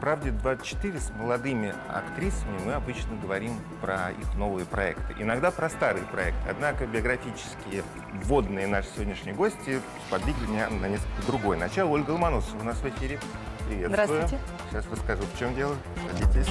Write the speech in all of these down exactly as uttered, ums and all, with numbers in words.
«Правде двадцать четыре» с молодыми актрисами мы обычно говорим про их новые проекты. Иногда про старые проекты. Однако биографические вводные наши сегодняшние гости подвигли меня на несколько другое начало. Ольга Ломоносова у нас в эфире. Приветствую. Здравствуйте. Сейчас расскажу, в чем дело. Садитесь.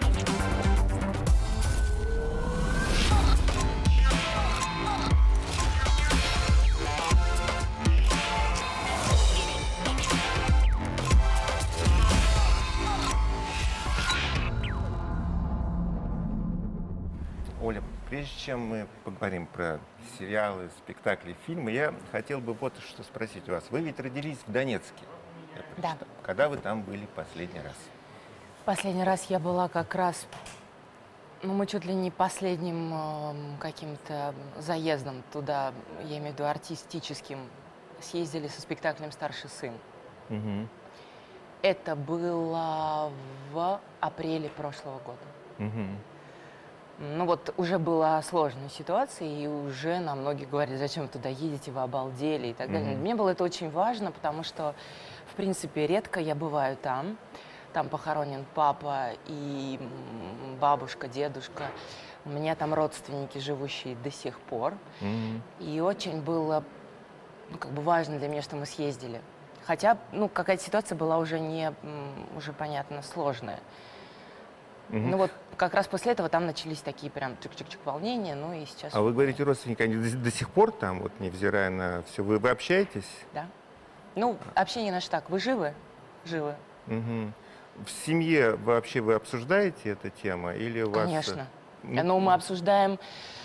Оля, прежде чем мы поговорим про сериалы, спектакли, фильмы, я хотел бы вот что спросить у вас. Вы ведь родились в Донецке. Да. Когда вы там были последний раз? Последний раз я была как раз, ну, мы чуть ли не последним э, каким-то заездом туда, я имею в виду артистическим, съездили со спектаклем «Старший сын». Угу. Это было в апреле прошлого года. Угу. Ну вот уже была сложная ситуация, и уже нам многие говорили, зачем вы туда едете, вы обалдели и так далее. Мгм. Мне было это очень важно, потому что, в принципе, редко я бываю там. Там похоронен папа и м, бабушка, дедушка. У меня там родственники, живущие до сих пор. Угу. И очень было, ну, как бы важно для меня, что мы съездили. Хотя, ну, какая-то ситуация была уже не, м, уже, понятно, сложная. Мгм. Ну вот как раз после этого там начались такие прям чик-чик-чик волнения, ну и сейчас... А вы говорите, родственники, они до, до сих пор там, вот невзирая на все, вы, вы общаетесь? Да. Ну, общение наше так, вы живы? Живы. Мгм. В семье вообще вы обсуждаете эту тему или у вас? Конечно. Ну, Но мы обсуждаем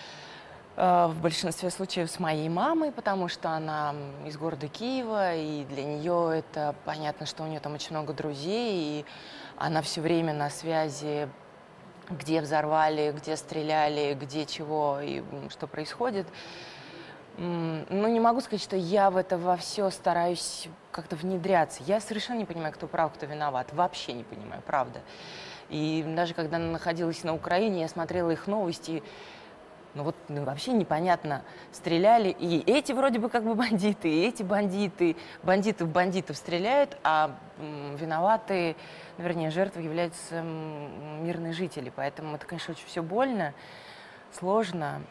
э, в большинстве случаев с моей мамой, потому что она м, из города Киева, и для нее это понятно, что у нее там очень много друзей, и она все время на связи, где взорвали, где стреляли, где чего и м, что происходит. М, Ну, не могу сказать, что я в это во все стараюсь как-то внедряться. Я совершенно не понимаю, кто прав, кто виноват. Вообще не понимаю, правда. И даже когда находилась на Украине, я смотрела их новости, ну вот ну, вообще непонятно, стреляли, и эти вроде бы как бы бандиты, и эти бандиты, бандиты в бандитов стреляют, а м, виноваты, ну, вернее, жертвой являются м, мирные жители. Поэтому это, конечно, очень все больно, сложно.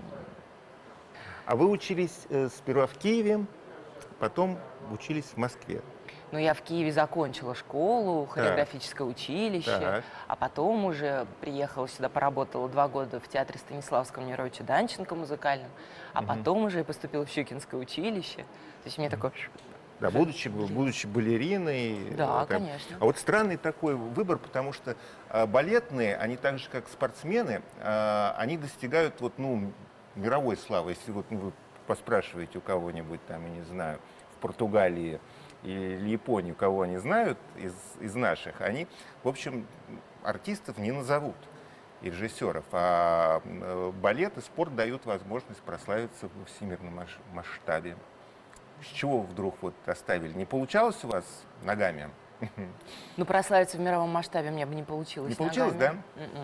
А вы учились э, сперва в Киеве, потом учились в Москве. Но я в Киеве закончила школу, хореографическое училище, Так. а потом уже приехала сюда, поработала два года в театре Станиславского Немировича Данченко музыкальном, а Мгм. потом уже и поступила в Щукинское училище. То есть мне такое... Да, будучи, будучи балериной. Да, э, там. конечно. А вот странный такой выбор, потому что э, балетные, они так же, как спортсмены, э, они достигают вот, ну, мировой славы. Если вот, ну, вы поспрашиваете у кого-нибудь, там, я не знаю, в Португалии или Японии, кого они знают из, из наших, они, в общем, артистов не назовут и режиссеров, а э, балет и спорт дают возможность прославиться во всемирном маш- масштабе. С чего вдруг вот оставили? Не получалось у вас ногами? Ну, прославиться в мировом масштабе мне бы не получилось. Не получилось, ногами. М-м.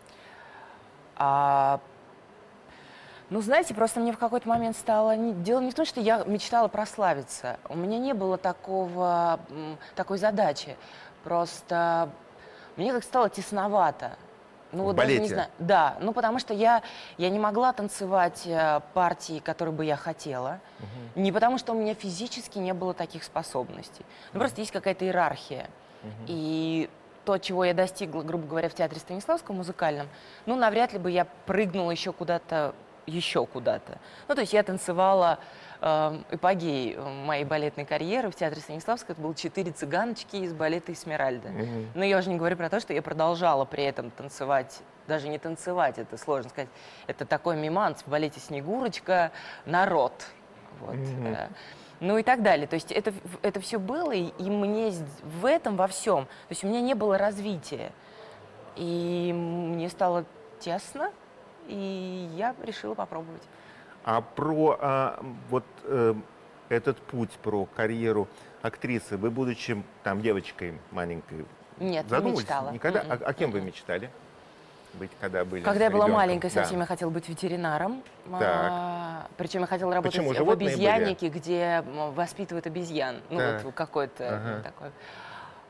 А, ну, знаете, просто мне в какой-то момент стало... не- Дело не в том, что я мечтала прославиться. У меня не было такого, м, такой задачи. Просто мне как стало тесновато. Ну, В вот даже не балете? знаю. Да, ну потому что я, я не могла танцевать э, партии, которые бы я хотела. Не потому, что у меня физически не было таких способностей. Ну, просто есть какая-то иерархия. И то, чего я достигла, грубо говоря, в театре Станиславском музыкальном, ну, навряд ли бы я прыгнула еще куда-то, еще куда-то. Ну, то есть я танцевала э, эпогей моей балетной карьеры в театре Станиславского. Это было четыре цыганочки из балета «Эсмеральда». Мгм. Но я уже не говорю про то, что я продолжала при этом танцевать, даже не танцевать, это сложно сказать. Это такой миманс в балете «Снегурочка», народ. Вот. Мгм. э, Ну и так далее. То есть это, это все было, и, и мне с- в этом, во всем, то есть у меня не было развития. И мне стало тесно, и я решила попробовать. А про а, вот э, этот путь, про карьеру актрисы, вы, будучи там девочкой маленькой, Нет, не задумывались? мечтала. Никогда? А, М-м, а кем вы м-м. мечтали быть, когда были Когда я была ребенком? маленькой, Да. совсем я хотела быть ветеринаром. Так. А, причем я хотела работать Почему? в Животные были? обезьяннике, где м, воспитывают обезьян. Ну Так. вот какой-то Ага. такой.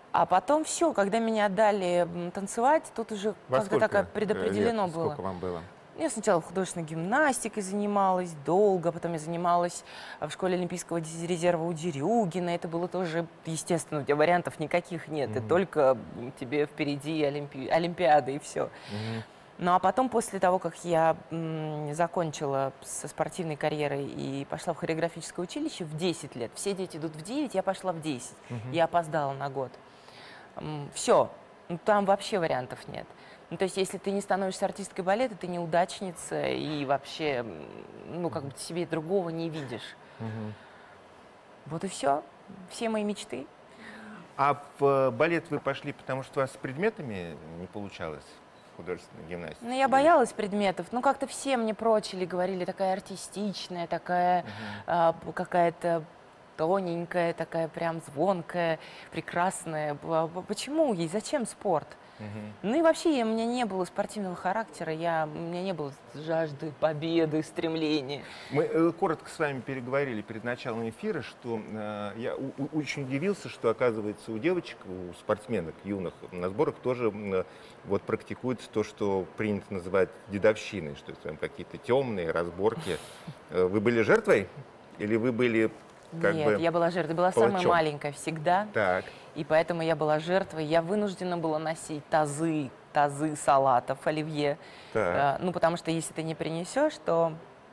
А потом все, когда меня отдали м, танцевать, тут уже Во как-то так сколько э, предопределено лет, было. сколько вам было? Я сначала художественной гимнастикой занималась долго, потом я занималась в школе Олимпийского резерва у Дерюгина. Это было тоже, естественно, у тебя вариантов никаких нет. И Мгм. только тебе впереди Олимпи... Олимпиада и все. Мгм. Ну а потом, после того, как я м, закончила со спортивной карьерой и пошла в хореографическое училище в десять лет, все дети идут в девять, я пошла в десять. Мгм. Я опоздала на год. Все, там вообще вариантов нет. Ну, то есть, если ты не становишься артисткой балета, ты неудачница и вообще, м, ну, как бы ты себе другого не видишь. Мгм. Вот и все. Все мои мечты. А в э, балет вы пошли, потому что у вас с предметами не получалось в художественной гимнастике? Ну, я Или- боялась предметов. Ну, как-то все мне прочили, говорили, такая артистичная, такая Мгм. а, п- какая-то тоненькая, такая прям звонкая, прекрасная. П- п- Почему ей? Зачем спорт? Мгм. Ну и вообще я- у меня не было спортивного характера, я, у меня не было жажды победы, стремления. Мы э, коротко с вами переговорили перед началом эфира, что э, я у- у- очень удивился, что, оказывается, у девочек, у спортсменок юных на сборах тоже м, э, вот практикуется то, что принято называть дедовщиной, что это там какие-то темные разборки. Э, Вы были жертвой или вы были как Нет, бы я была жертвой, была самая палачом? маленькая всегда, Так. и поэтому я была жертвой. Я вынуждена была носить тазы, тазы салатов, оливье. Так. Э, Ну, потому что если ты не принесешь, то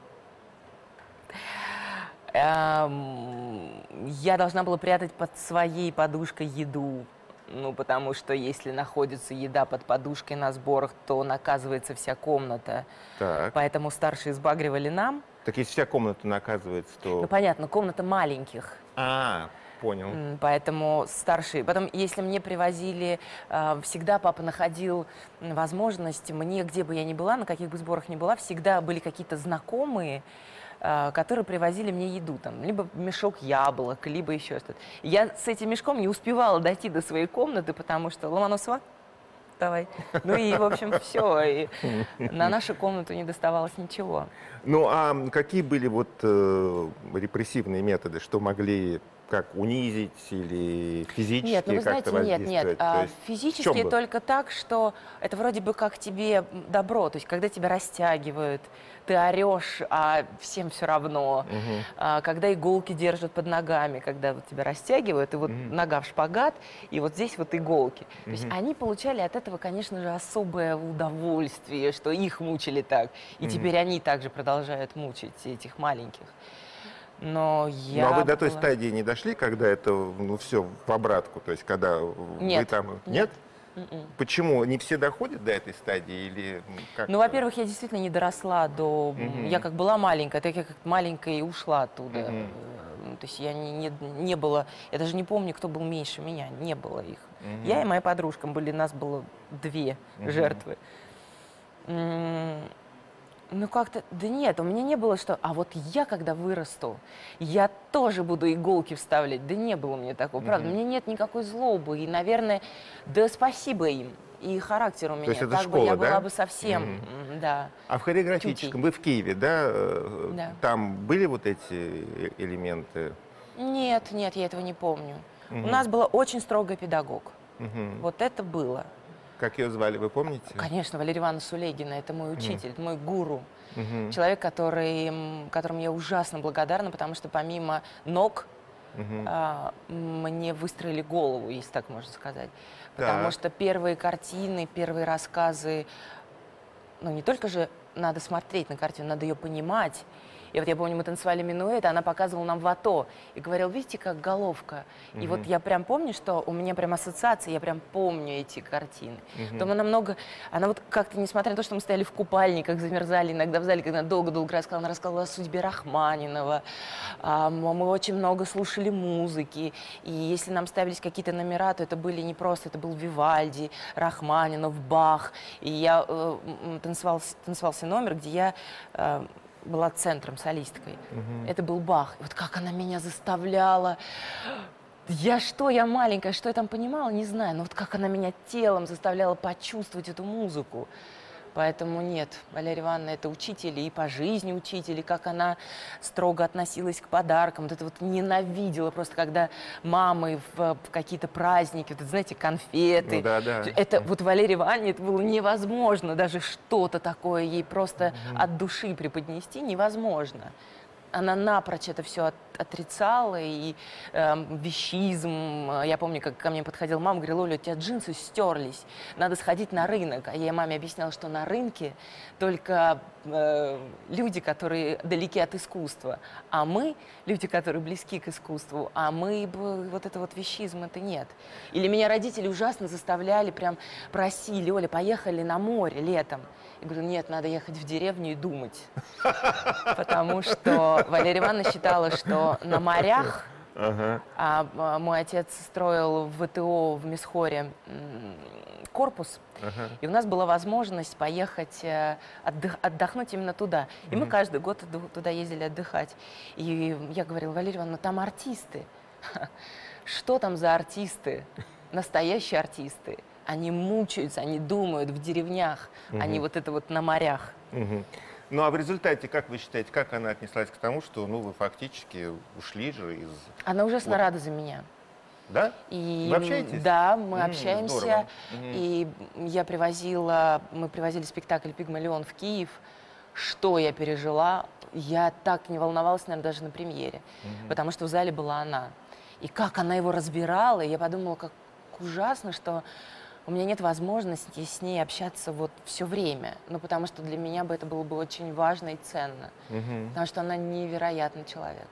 эм, я должна была прятать под своей подушкой еду. Ну, потому что если находится еда под подушкой на сборах, то наказывается вся комната. Так. Поэтому старшие сбагривали нам. Так если вся комната наказывается, Ну, то... понятно, комната маленьких. А, понял. М, Поэтому старшие. Потом, если мне привозили, э, всегда папа находил м, возможность, мне, где бы я ни была, на каких бы сборах ни была, всегда были какие-то знакомые, э, которые привозили мне еду. Там, либо мешок яблок, либо еще что-то. Я с этим мешком не успевала дойти до своей комнаты, потому что Ломоносова, давай. Ну и, в общем, все. И на нашу комнату не доставалось ничего. Ну, а какие были вот э, репрессивные методы, что могли как унизить или физически Нет, ну вы как-то знаете, нет, нет. воздействовать? То А, есть в физически чем бы? только так, что это вроде бы как тебе м, добро. То есть, когда тебя растягивают, ты орешь, а всем все равно. Мгм. А, когда иголки держат под ногами, когда вот тебя растягивают, и вот Мгм. нога в шпагат, и вот здесь вот иголки. То есть Мгм. они получали от этого, конечно же, особое удовольствие, что их мучили так. И Мгм. теперь они также продолжают мучить этих маленьких. Но Ну, а я вы до той была- стадии не дошли, когда это, ну, все в обратку? То есть, когда вы Нет, там... нет. М-м. Почему? Не все доходят до этой стадии или м, как? Ну, во-первых, я действительно не доросла до... м, Мгм. Я как была маленькая, так я как маленькая и ушла оттуда. Мгм. Э, ну, То есть я не, не, не было... Я даже не помню, кто был меньше меня. Не было их. Мгм. Я и моя подружка были, нас было две Мгм. жертвы. М, Ну, как-то... Да нет, у меня не было, что... А вот я, когда вырасту, я тоже буду иголки вставлять. Да не было у меня такого. Правда, у Мгм. меня нет никакой злобы. И, наверное, да спасибо им. И характер у меня. есть это так бы я школа, да? была бы совсем... Мгм. м, Да. А в хореографическом, вы в Киеве, да? э, Да. Там были вот эти э- элементы? Нет, нет, я этого не помню. У Мгм. нас была очень строгая педагог. Мгм. Вот это было. Как ее звали, вы помните? Конечно, Валерия Ивановна Сулейгина, это мой учитель, это мой гуру. Мгм. Человек, который, м, которому я ужасно благодарна, потому что помимо ног Мгм. а, мне выстроили голову, если так можно сказать. Потому Так. что первые картины, первые рассказы, ну не только же надо смотреть на картину, надо ее понимать. И вот я помню, мы танцевали минуэт, а она показывала нам вато и говорила, видите, как головка. И вот Мгм. я прям помню, что у меня прям ассоциации, я прям помню эти картины. Мгм. Потом она много, она вот как-то, несмотря на то, что мы стояли в купальниках, замерзали иногда в зале, когда она долго-долго рассказывала, она рассказывала о судьбе Рахманинова, а, м- мы очень много слушали музыки, и если нам ставились какие-то номера, то это были не просто, это был Вивальди, Рахманинов, Бах, и я э, м, танцевал, танцевался номер, где я э, была центром, солисткой. Мгм. Это был Бах. И вот как она меня заставляла. Я что, я маленькая, что я там понимала, не знаю. Но вот как она меня телом заставляла почувствовать эту музыку. Поэтому нет, Валерия Ивановна это учитель и по жизни учитель, и как она строго относилась к подаркам. Вот это вот ненавидела просто, когда мамы в, в какие-то праздники, вот, знаете, конфеты. Ну, да, да. Это вот Валерии Ивановне это было невозможно, даже что-то такое ей просто mm-hmm. от души преподнести невозможно. Она напрочь это все от, отрицала, и э, вещизм. Я помню, как ко мне подходила мама, говорила: Оля, у тебя джинсы стерлись, надо сходить на рынок. А я маме объясняла, что на рынке только э, люди, которые далеки от искусства, а мы, люди, которые близки к искусству, а мы, вот это вот вещизм, это нет. Или меня родители ужасно заставляли, прям просили: Оля, поехали на море летом. Я говорю: нет, надо ехать в деревню и думать. Потому что Валерия Ивановна считала, что на морях, ага. а мой отец строил в ВТО в Мисхоре корпус, ага. и у нас была возможность поехать отдых, отдохнуть именно туда. И угу. мы каждый год туда ездили отдыхать. И я говорила: Валерия Ивановна, там артисты. Что там за артисты? Настоящие артисты. Они мучаются, они думают в деревнях, угу. а не вот это вот на морях. Угу. Ну а в результате, как вы считаете, как она отнеслась к тому, что ну, вы фактически ушли же из... Она ужасно вот. рада за меня. Да? И, вы общаетесь? Да, мы М-м, общаемся. Здорово. И я привозила, мы привозили спектакль «Пигмалион» в Киев. Что я пережила? Я так не волновалась, наверное, даже на премьере. Угу. Потому что в зале была она. И как она его разбирала, я подумала, как ужасно, что... У меня нет возможности с ней общаться вот все время, ну, потому что для меня бы это было бы очень важно и ценно, угу. потому что она невероятный человек.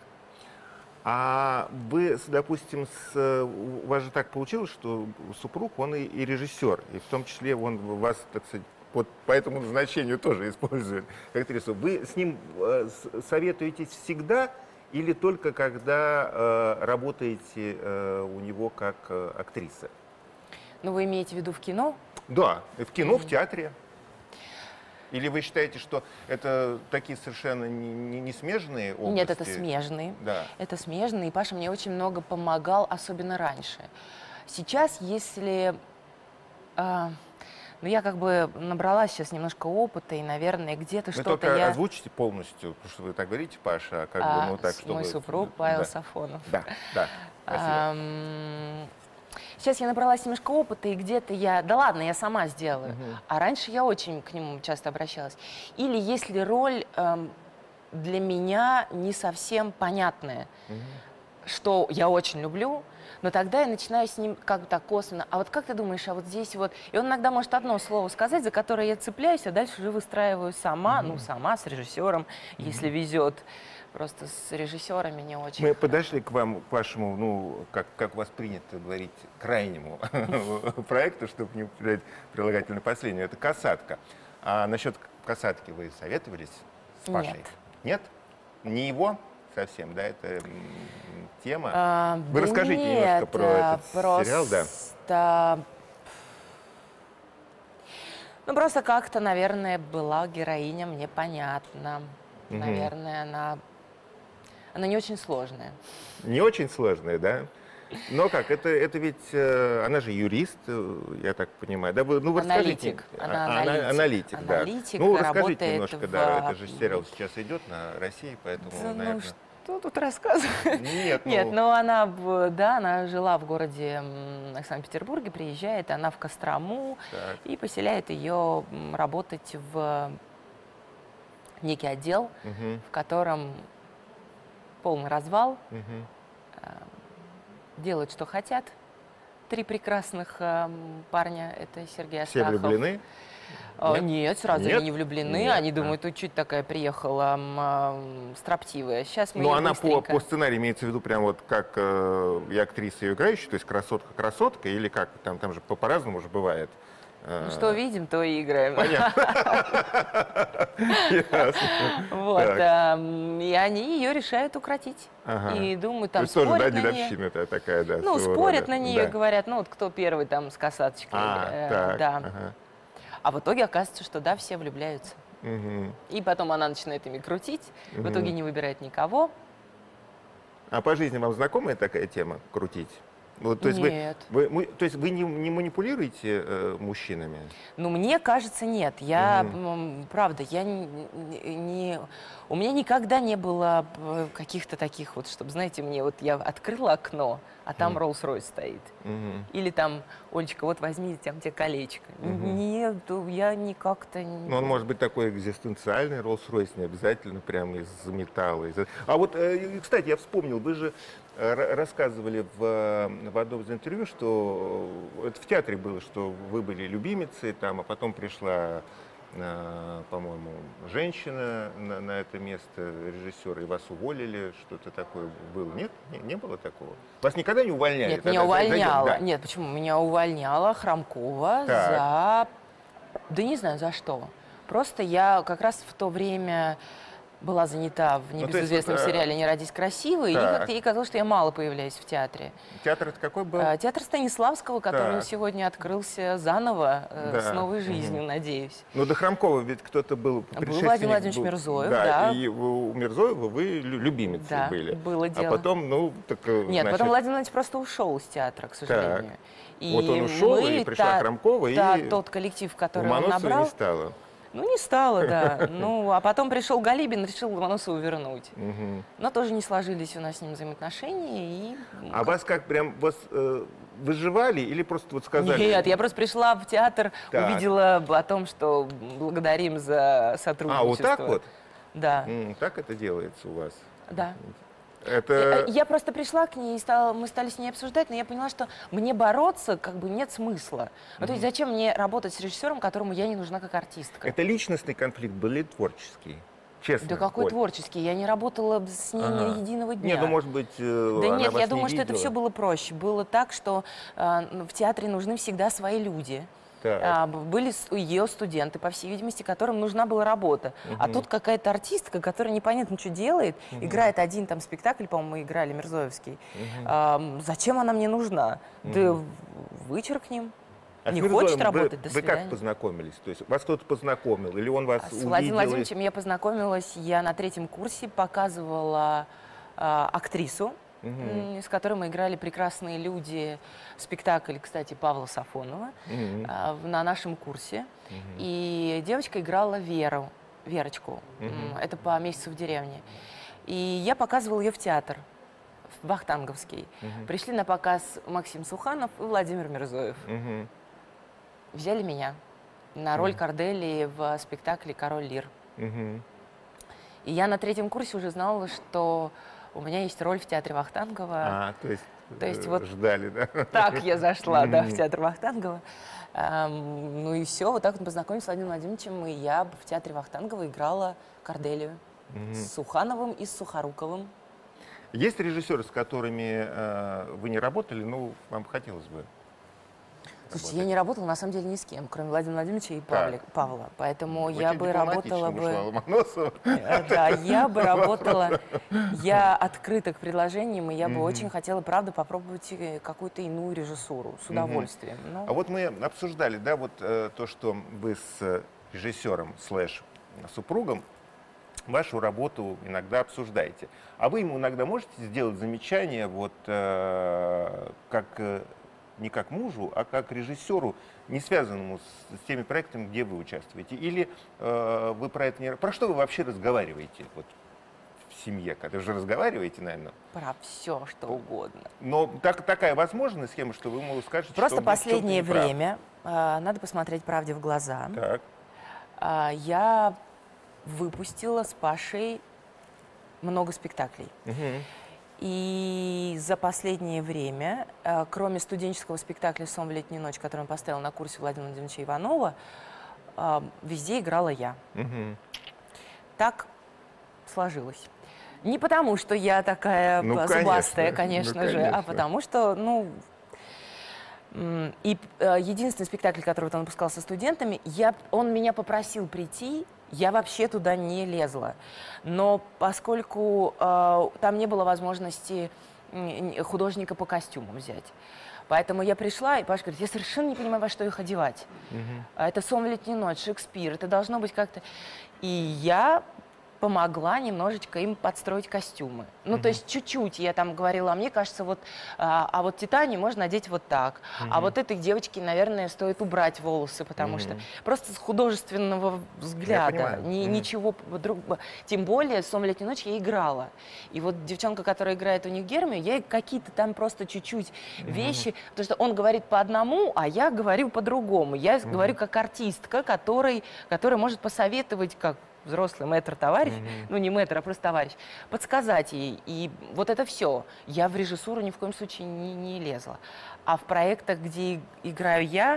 А вы, допустим, с, у вас же так получилось, что супруг, он и, и режиссер, и в том числе он вас, так сказать, вот по этому назначению тоже использует как актрису. Вы с ним э, советуетесь всегда или только когда э, работаете э, у него как э, актриса? Ну, вы имеете в виду в кино? Да, в кино, mm-hmm. в театре. Или вы считаете, что это такие совершенно не, не, не смежные области? Нет, это смежные. Да. Это смежные. И Паша мне очень много помогал, особенно раньше. Сейчас, если... Э, ну, я как бы набрала сейчас немножко опыта, и, наверное, где-то что-то я... только озвучите полностью, потому что вы так говорите, Паша, как а, бы, ну, так, чтобы... Мой супруг Павел да. Сафонов. Да, да, спасибо. А, сейчас я набралась немножко опыта, и где-то я... Да ладно, я сама сделаю. Угу. А раньше я очень к нему часто обращалась. Или если роль эм, для меня не совсем понятная, угу. что я очень люблю, но тогда я начинаю с ним как-то так косвенно. А вот как ты думаешь, а вот здесь вот... И он иногда может одно слово сказать, за которое я цепляюсь, а дальше уже выстраиваю сама, угу. ну, сама, с режиссером, угу. если везет. Просто с режиссерами не очень. Мы подошли к вам, к вашему, ну, как, как у вас принято говорить, крайнему проекту, чтобы не употреблять прилагательное последнее. Это «Касатка». А насчет «Касатки» вы советовались с Пашей? Нет. Нет? Не его совсем, да, это тема? А, вы да расскажите нет, немножко про этот просто... сериал, да. Ну, просто как-то, наверное, была героиня мне понятна. Угу. Наверное, она... Она не очень сложная. Не очень сложная, да? Но как, это, это ведь, э, она же юрист, я так понимаю, да? Вы, ну, вы аналитик. Расскажите, она а, аналитик. Аналитик, да. Аналитик, ну, расскажите немножко, в... да, это же сериал сейчас идет на России, поэтому, да, наверное... Ну, что тут рассказывать? Нет, ну... Нет, но она, да, она жила в городе Санкт-Петербурге, приезжает, она в Кострому, так. и поселяет ее работать в некий отдел, угу. в котором полный развал, угу. делают, что хотят. Три прекрасных э, парня, это Сергей Астахов. Все влюблены? Нет, Нет сразу Нет? они не влюблены, Нет. они думают, тут чуть такая приехала э, строптивая. Сейчас мы Но она быстренько... по, по сценарию имеется в виду прям вот как э, и актриса ее играющая, то есть красотка-красотка, или как? Там, там же по- по-разному же бывает. Ну, что видим, то и играем. Понятно. Вот. И они ее решают укротить. И думают, там спорят на нее. такая, да. Ну, спорят на нее, говорят, ну, вот кто первый там с косаточкой. Да. А в итоге оказывается, что да, все влюбляются. И потом она начинает ими крутить, в итоге не выбирает никого. А по жизни вам знакомая такая тема — крутить? Вот, то есть Нет. Вы, вы, то есть вы не, не манипулируете э, мужчинами? Ну, мне кажется, нет. Я, Мгм. м, правда, я не, не- у меня никогда не было э, каких-то таких вот, чтобы, знаете, мне вот я открыла окно, а там Мгм. Rolls-Royce стоит. Мгм. Или там, Олечка, вот возьми, там тебе колечко. Мгм. Нет, я не как-то... Ну, он может быть такой экзистенциальный, Rolls-Royce, не обязательно прямо из металла. из- А вот, э, кстати, я вспомнил, вы же э, ра- рассказывали в, э, в одном из интервью, что э, это в театре было, что вы были любимицей, там, а потом пришла, э, по-моему, женщина на, на это место режиссера, и вас уволили, что-то такое было. Нет? Не, не было такого? Вас никогда не увольняли? Нет, Тогда меня зайдем, увольняла. да. Нет, почему? Меня увольняла Хромкова Так. за... Да не знаю, за что. Просто я как раз в то время была занята в Ну, то есть вот, небезызвестном э, сериале «Не родись красивой», и так. как-то ей казалось, что я мало появляюсь в театре. Театр это какой был? А, Театр Станиславского, который Так. сегодня открылся заново, э, Да. с новой Мгм. жизнью, надеюсь. Ну, до Хромкова ведь кто-то был предшественник. Владимир Владимирович был. Мирзоев, да. да. И у у Мирзоева вы лю- любимицей Да, были. было А дело. потом, ну, так, э, Нет, значит, потом Владимир Владимирович просто ушел из театра, к сожалению. вот он ушел, мы, и пришла та- Хромкова, та- и тот коллектив, который он Ломоносова набрал, не стало. ну, не стало, да. Ну, а потом пришел Галибин, решил Ломоносову вернуть. Мгм. Но тоже не сложились у нас с ним взаимоотношения. И... А вас как прям вас э, выживали или просто вот сказали? Нет, я просто пришла в театр, Так. увидела о том, что благодарим за сотрудничество. А, вот так вот? Да, М, так это делается у вас? да. Это... Э, Я просто пришла к ней, и стала, мы стали с ней обсуждать, но я поняла, что мне бороться как бы нет смысла. Ну, то есть зачем мне работать с режиссером, которому я не нужна как артистка? это личностный конфликт был или творческий? Честно. Да какой Оль. творческий? Я не работала с ней Ага. ни единого дня. Не, ну может быть, э, Да она нет, вас я не думаю, что это видела. все было проще. Было так, что э, ну, в театре нужны всегда свои люди. Так. А, б- были с- ее студенты, по всей видимости, которым нужна была работа. А тут какая-то артистка, которая непонятно что делает, играет один там спектакль, по-моему, мы играли, Мирзоевский. А, м, зачем она мне нужна? Да в- вычеркнем. А с Не Мирзоевым хочет вы- работать, до Вы как свидания. познакомились? То есть вас кто-то познакомил, или он вас А С увидел? Владимиром и- Владимировичем я познакомилась, я на третьем курсе показывала а, актрису, м, с которой мы играли «Прекрасные люди», спектакль, кстати, Павла Сафонова, Мгм. а, в- на нашем курсе. И девочка играла Веру, Верочку. М, Это по «Месяцу в деревне». И я показывала ее в театр, в Вахтанговский. Пришли на показ Максим Суханов и Владимир Мирзоев. Мгм. Взяли меня на роль Корделии в спектакле «Король Лир». Мгм. И я на третьем курсе уже знала, что у меня есть роль в театре Вахтангова. А, то есть, То есть э, вот ждали, да? Так я зашла, да, в Мгм. театр Вахтангова. Ам, ну и все, вот так вот познакомились с Владимиром Владимировичем, и я в театре Вахтангова играла Корделию с Сухановым и с Сухоруковым. Есть режиссеры, с которыми э, вы не работали, ну, вам хотелось бы? Слушайте, я не работала на самом деле ни с кем, кроме Владимира Владимировича и Павли- Павла. Поэтому я Очень бы дипломатично работала вышла бы... Ломоносова. Э, Да, я бы работала, я открыта к предложениям, и я бы очень хотела, правда, попробовать э, какую-то иную режиссуру с удовольствием. Ну, А вот мы обсуждали, да, вот э, то, что вы с э, режиссером слэш супругом вашу работу иногда обсуждаете. А вы ему иногда можете сделать замечание, вот э, как э, не как мужу, а как режиссеру, не связанному с, с теми проектами, где вы участвуете? Или э, вы про это не... Про что вы вообще разговариваете вот, в семье? Когда вы же разговариваете, наверное. про все, что угодно. Но так, такая возможная схема, что вы ему скажете, Просто что вы в чём-то последнее не правы. время, э, надо посмотреть правде в глаза, Так. а, я выпустила с Пашей много спектаклей. Мгм. И за последнее время, э, кроме студенческого спектакля «Сон в летнюю ночь», который он поставил на курсе Владимира Владимировича Иванова, э, везде играла я. Мгм. Так сложилось. Не потому, что я такая Ну, э, зубастая, конечно. конечно Ну, же, а конечно. потому что, ну... м, И э, единственный спектакль, который вот он выпускал со студентами, я, он меня попросил прийти, я вообще туда не лезла. Но поскольку э, там не было возможности м, художника по костюмам взять, поэтому я пришла, и Паша говорит, я совершенно не понимаю, во что их одевать. А это «Сон в летнюю ночь», Шекспир, это должно быть как-то... И я помогла немножечко им подстроить костюмы. Ну, Мгм. то есть чуть-чуть я там говорила, а мне кажется, вот, а, а вот Титане можно надеть вот так, а Мгм. вот этой девочке, наверное, стоит убрать волосы, потому что Мгм. просто с художественного взгляда, понимаю. ни- Мгм. ничего по- друг, тем более «Сомлетнюю ночь» я играла. И вот девчонка, которая играет у них Гермию, я ей какие-то там просто чуть-чуть вещи, потому что он говорит по одному, а я говорю по-другому. Я Мгм. говорю как артистка, который, который может посоветовать, как взрослый мэтр-товарищ, Мгм. ну не мэтр, а просто товарищ, подсказать ей. И вот это все. Я в режиссуру ни в коем случае не, не лезла. А в проектах, где и- играю я,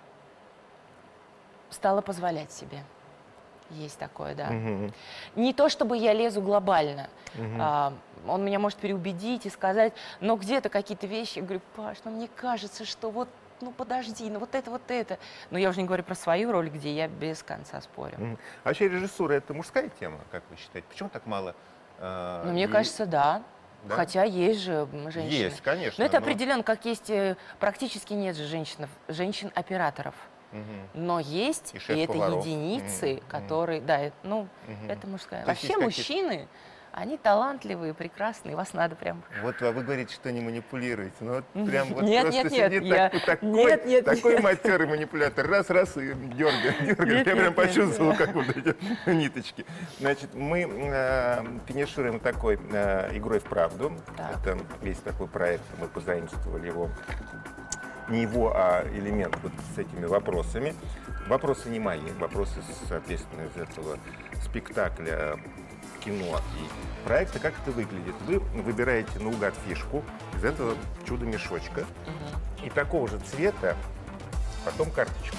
стала позволять себе. Есть такое, да. Мгм. Не то, чтобы я лезу глобально. Мгм. А, он меня может переубедить и сказать, но где-то какие-то вещи, я говорю, Паш, ну мне кажется, что вот, ну подожди, ну вот это, вот это. Но я уже не говорю про свою роль, где я без конца спорю. Мгм. А вообще режиссура — это мужская тема, как вы считаете? Почему так мало? э, Но мне ей- кажется, да. Да? Хотя есть же м, женщины. Есть, конечно. Но это но- определенно, как есть, э, практически нет же женщин, женщин-операторов. Мгм. Но есть, И и, это шеф-поваров. единицы, Мгм. которые, да, э- ну, Мгм. это мужская. То есть Вообще есть какие-то- мужчины, они талантливые, прекрасные, вас надо прям... Вот а вы говорите, что не манипулируете. Ну вот прям вот Нет, просто нет, нет, сидит я- такой, такой, нет, нет, такой нет. матерый манипулятор. Раз, раз и дергает, дергает. Нет, Я нет, прям нет. почувствовал, как вот эти ниточки. Значит, мы э, финишируем такой э, игрой в правду. Так. Это весь такой проект, мы позаимствовали его. Не его, а элемент вот с этими вопросами. Вопросы не мои, вопросы, соответственно, из этого спектакля, кино и проекта. Как это выглядит? Вы выбираете наугад фишку из этого чудо-мешочка и такого же цвета потом карточку.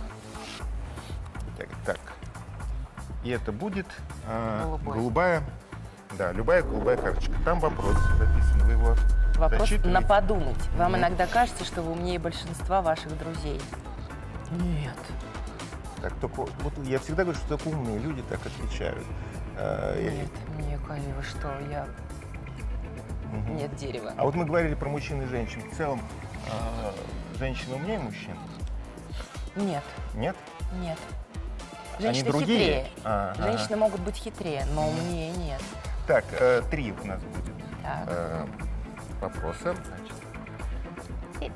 Так, так. И это будет э, Голубой. голубая, да, любая голубая карточка. Там вопрос записан, вы его Вопрос зачитываете. на подумать. Вам Мгм. иногда кажется, что вы умнее большинства ваших друзей. Нет. Так, только, вот я всегда говорю, что только умные люди так отвечают. Э, я- Нет, мне кажется, что я... Мгм. Нет дерева. А вот мы говорили про мужчин и женщин. В целом, э, женщины умнее мужчин? Нет, Нет? нет. Они Женщины другие? хитрее. А, ага. Женщины могут быть хитрее, но умнее нет. Так, э, три у нас будет Так. э, вопроса. Значит, И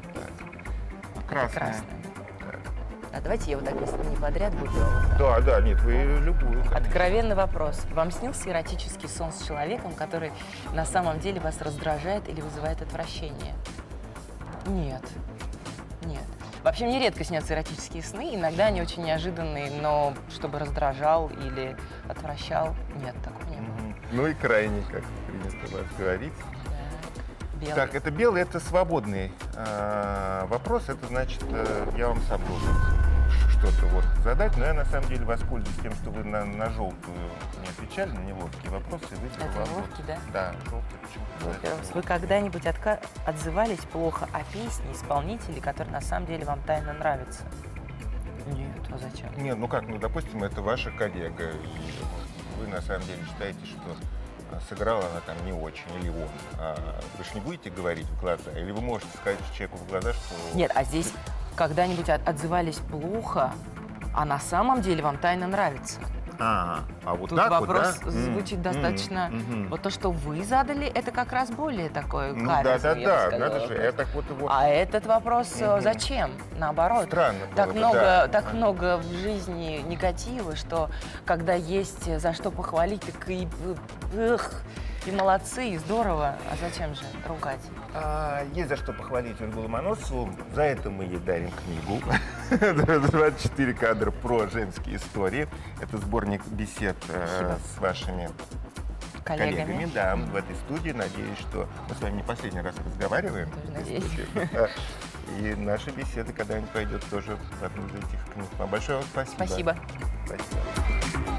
так. Красная. красная. Так. А давайте я вот так, если не подряд буду. Да, да, нет, вы любую. конечно. Откровенный вопрос. Вам снился эротический сон с человеком, который на самом деле вас раздражает или вызывает отвращение? Нет. Нет. Вообще мне редко снятся эротические сны, иногда они очень неожиданные, но чтобы раздражал или отвращал, нет, такого не было. Мгм. Ну и крайний, как принято у вас говорить. Так, белый. Так, это белый, это свободный э, вопрос. Это значит, э, я вам сам должен что-то вот задать, но я на самом деле воспользуюсь тем, что вы на, на желтую не отвечали, на неловкие вопросы. И выберу Это вам неловкий, да? Да, желтый. Почему-то Во-первых, вы когда-нибудь отка- отзывались плохо о песне исполнителей, которые на самом деле вам тайно нравятся? Нет, а зачем? Нет, ну как, ну допустим, это ваша коллега, и вы на самом деле считаете, что а, сыграла она там не очень, или он. А вы же не будете говорить в глаза, или вы можете сказать человеку в глаза, что... Нет, а здесь когда-нибудь от- отзывались плохо, а на самом деле вам тайно нравится. А, а вот Тут так вопрос вот, да? звучит М, достаточно... м, мгм. Вот то, что вы задали, это как раз более такое Ну каверзное, да, да, я бы да, сказала, надо же, вопрос. я так вот его... А этот вопрос э, Мгм. зачем? Наоборот. Странно было Так бы, много, да. так много в жизни негатива, что когда есть за что похвалить, так и, эх, и молодцы, и здорово. А зачем же ругать? А, есть за что похвалить Ольгу Ломоносову. За это мы ей дарим книгу. двадцать четыре кадра про женские истории. Это сборник бесед э, Спасибо. с вашими Коллегами. коллегами, да, в этой студии. Надеюсь, что мы с вами не последний раз разговариваем. Тоже в этой надеюсь. студии. Да. И наши беседы когда-нибудь пойдет тоже в одну из этих книг. Вам большое вам спасибо. Спасибо. Спасибо.